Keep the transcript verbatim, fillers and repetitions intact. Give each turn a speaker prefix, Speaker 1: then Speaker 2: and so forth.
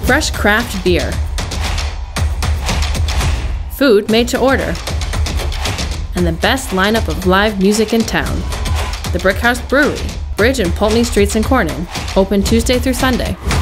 Speaker 1: fresh craft beer, food made to order, and the best lineup of live music in town. The Brickhouse Brewery, Bridge and Pulteney Streets in Corning, open Tuesday through Sunday.